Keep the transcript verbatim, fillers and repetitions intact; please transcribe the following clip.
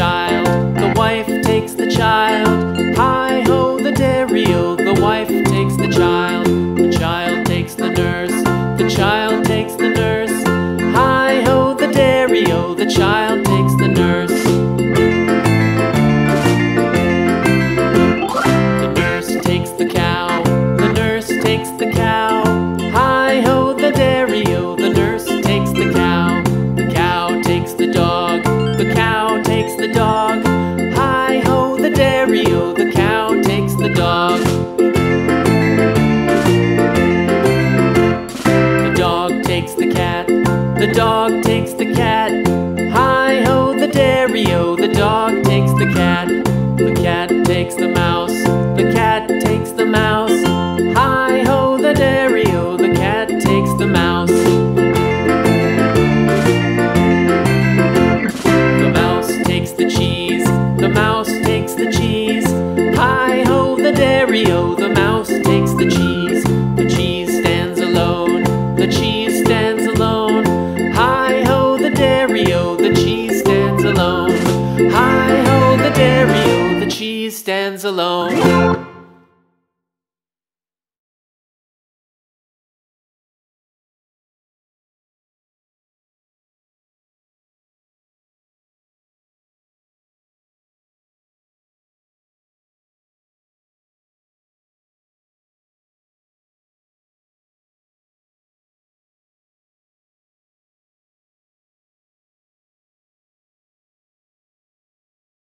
child, the wife takes the child. Hi-ho, the dairy-o, the wife takes the child. The child takes the nurse, the child takes the nurse. Hi-ho, the dairy-o, the child takes the nurse. The nurse takes the cow, the nurse takes the cow. Hi-ho, the dairy-o, the nurse takes the cow. The cow takes the dog, the cow takes the dog. Hi-ho, the dairy-o, the cow takes the dog. The dog takes the cat, the dog takes the cat. Hi-ho, the dairy-o, the dog takes the cat. The cat takes the mouse, the cat takes the mouse. Hi-ho, the dairy-o, the cat takes the mouse. The mouse takes the cheese, the mouse takes the cheese. Hi-ho, the dairy-o, the mouse takes the cheese. The cheese stands alone, the cheese stands alone. Hi-ho, the dairy-o, the cheese stands alone. Hi-ho, the dairy-o, the cheese stands alone.